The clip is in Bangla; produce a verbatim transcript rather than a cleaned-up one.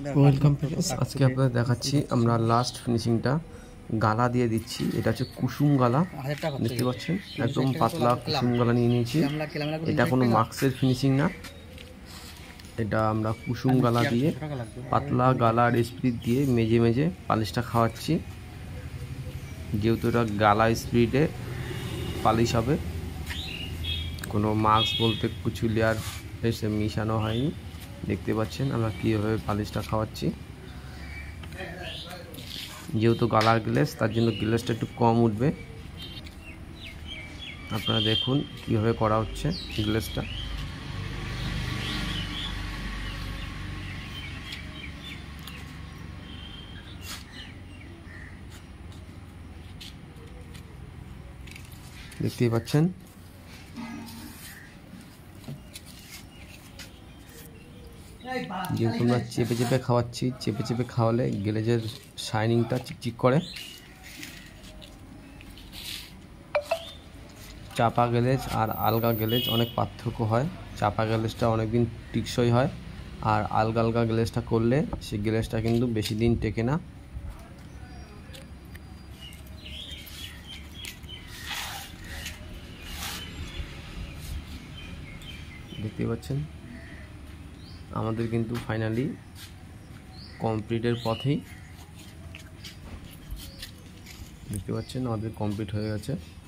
ওয়েলকাম ফ্রেন্ডস, আজকে আপনাদের দেখাচ্ছি আমরা লাস্ট ফিনিশিংটা গালা দিয়ে দিচ্ছি। এটা হচ্ছে কুসুম গালা, দেখতে পাচ্ছেন একদম পাতলা কুসুম গালা নিয়ে নিয়েছি। এটা কোনো মাস্কের ফিনিশিং না, এটা আমরা কুসুম গালা দিয়ে পাতলা গালার স্পিড দিয়ে মেজে মেজে পালিশটা খাওয়াচ্ছি। যেহেতু এটা গালা স্পিডে পালিশ হবে, কোনো মাস্ক বলতে কিছু লেয়ার এসে মিশানো হয়নি। দেখতে পাচ্ছেন আমরা কীভাবে পালিশটা খাওয়াচ্ছি। যেহেতু গালার গ্লেস, তার জন্য গ্লেসটা একটু কম উঠবে। আপনারা দেখুন কীভাবে করা হচ্ছে গ্লেসটা। দেখতেই পাচ্ছেন যেহেতু আমরা চেপে চেপে খাওয়াচ্ছি, চেপে চেপে খাওয়ালে গ্লেজের শাইনিংটা চিকচিক করে। চাপা গ্লেজ আর আলগা গ্লেজ অনেক পার্থক্য হয়। চাপা গ্লেজটা অনেক দিন টিকসই হয়, আর আলগা আলগা গ্লেজটা করলে সেই গ্লেজটা কিন্তু বেশি দিন টেকে না। দেখতে পাচ্ছেন আমাদের কিন্তু ফাইনালি কমপ্লিটের পথেই। দেখতে পাচ্ছেন আমাদের কমপ্লিট হয়ে গেছে।